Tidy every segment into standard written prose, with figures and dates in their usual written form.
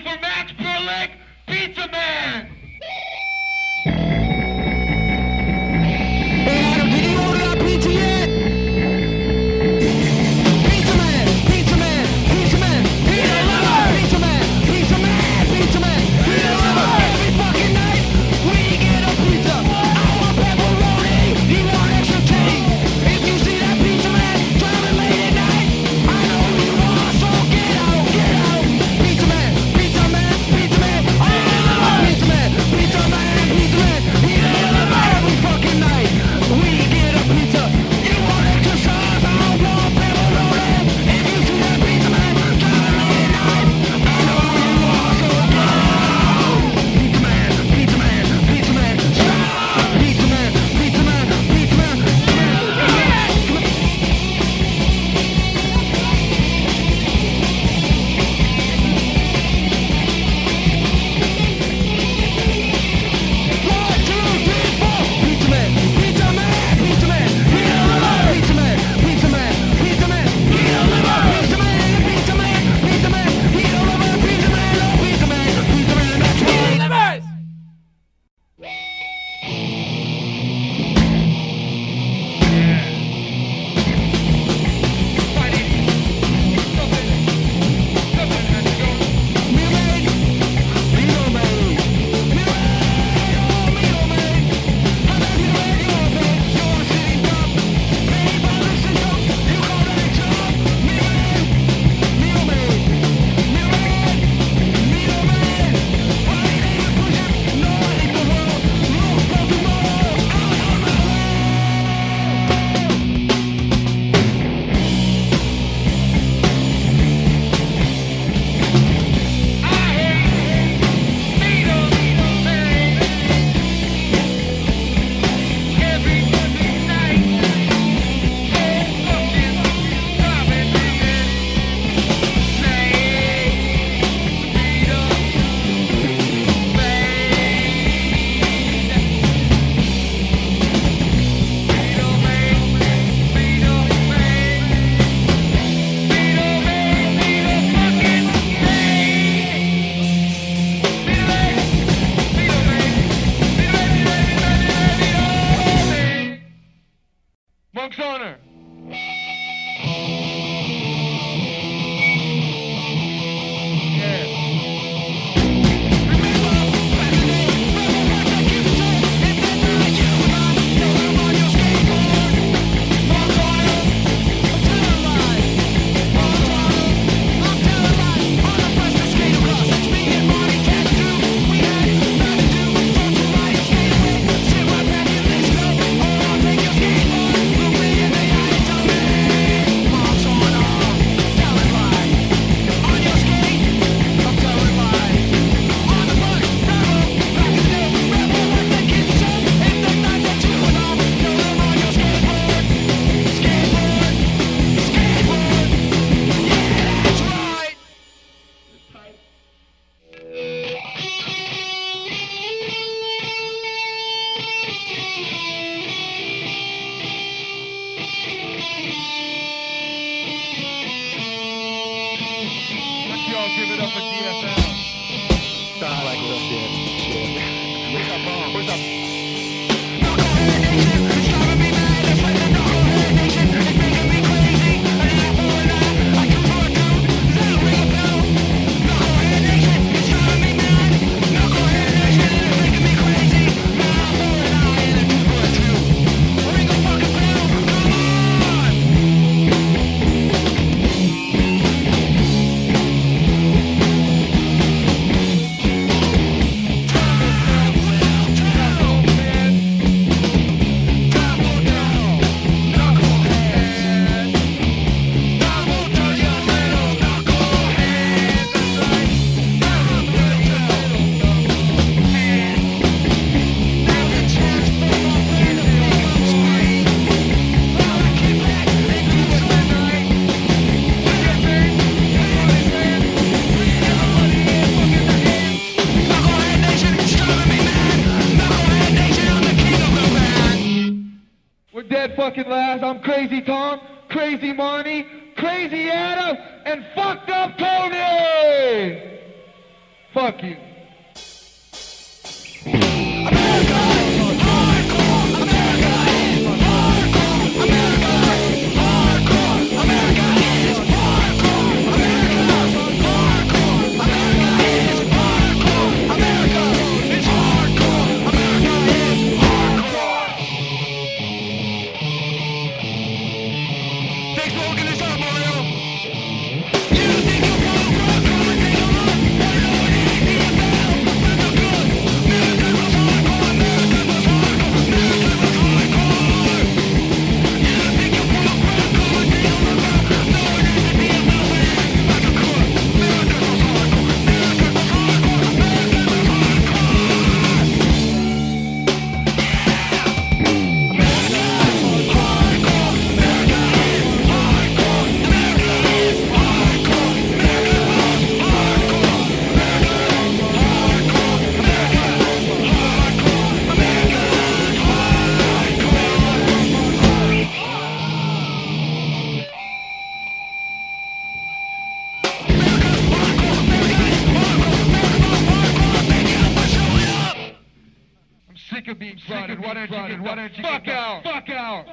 for Max Berlick, Pizza Man! Hey Adam, did you order our pizza yet? Pizza Man, Pizza Man, Pizza Man, he deliver! Pizza Man, Pizza Man, Pizza Man, he deliver! Every fucking night, we get a pizza. I want pepperoni, he want extra cheese. If you see that Pizza Man driving late at night, I know who you are, so get out, get out. Pizza Man, Pizza Man, Pizza Man, oh, Pizza Man, Pizza Man, Pizza Man, he deliver every fucking night. We get a pizza. You want extra sauce? I want pepperoni. If you see that Pizza Man driving late at night, I know who you are, so get out. Pizza Man, Pizza Man, Pizza Man, stop. Pizza Man, Pizza Man, Pizza Man, Pizza Man, Pizza Man, Pizza Man, he deliver. Pizza Man, Pizza Man, Pizza Man, he deliver. Pizza Man, Pizza Man, Pizza Man, he deliver. Pizza Man, oh Pizza Man, Pizza Man, that's right. He delivers. Monk's Honor! Give it up for DFL. Sound like real shit. Where's that bomb? Where's that? Dead fucking last. I'm Crazy Tom, Crazy Marnie, Crazy Adam, and Fucked Up Tony! Fuck you. Sick of being prodded. Why don't you get the fuck out? Fuck out!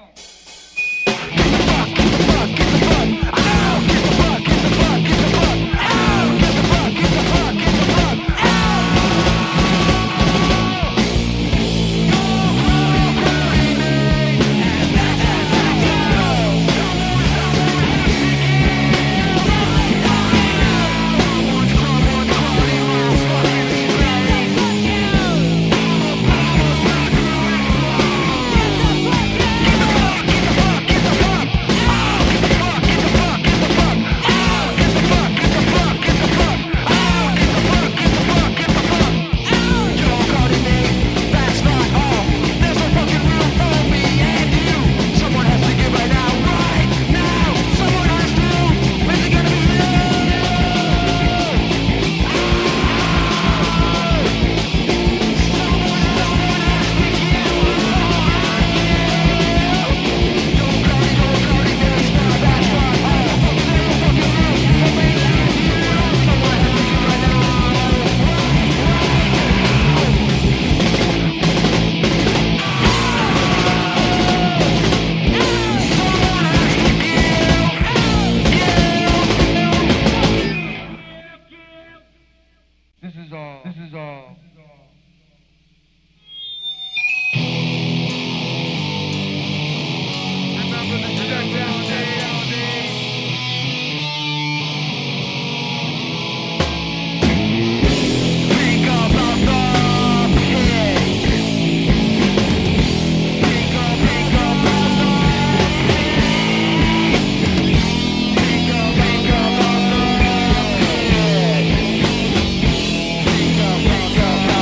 This is all. Remember the shutdown day. Think about the pig. Think about the Think about the pig. Think about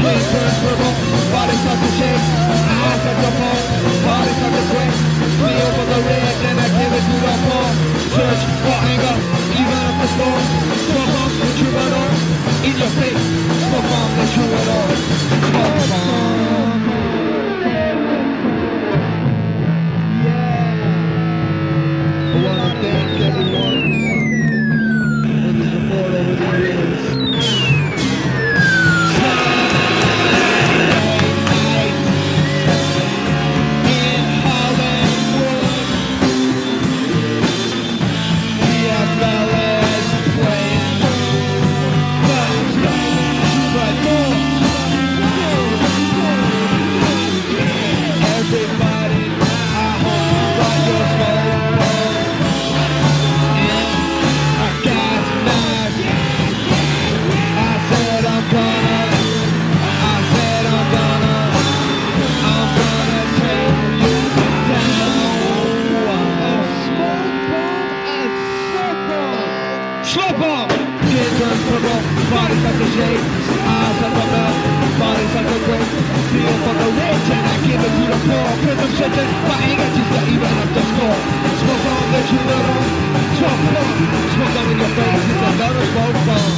Skin turns purple, body starts to shake. Eyes start to fall, body starts to quake. Feel for the red, then I give it to the fall. Search for anger, even up the storm. Smoke on the troubadour, in your face. Smoke on the troubadour. Smoke on. I wanna thank everyone for the support over the years. Body such a shade, eyes like a melt, body such a great. Feel for the rich and I give it to the poor. Cause I'm searching for anger just to even up the score. Smoke on the troubadour, smoke on, smoke on in your face, it's another smoke bomb.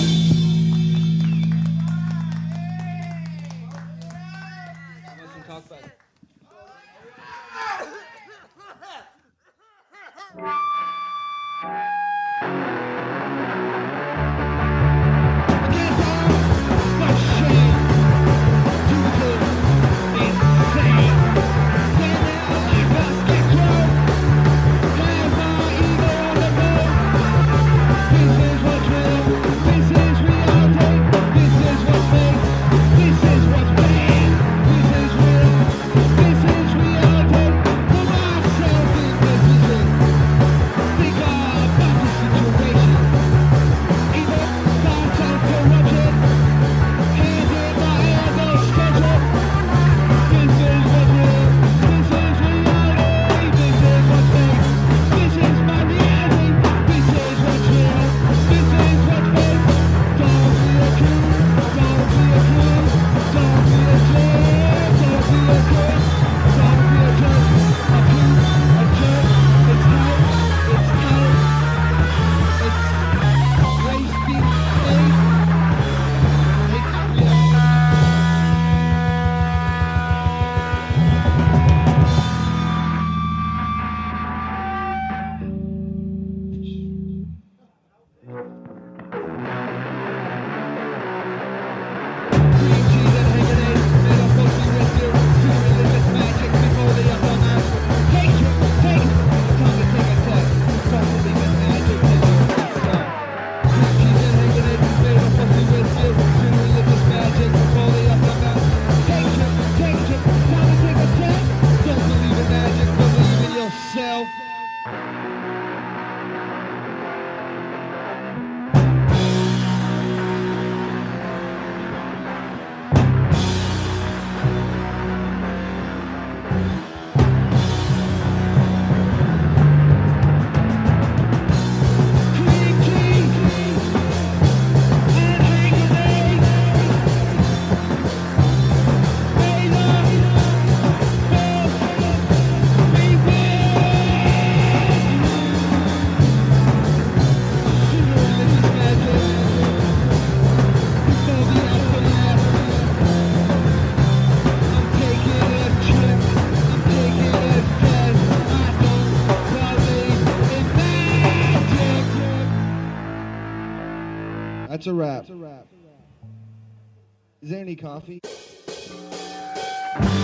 That's a wrap. Is there any coffee?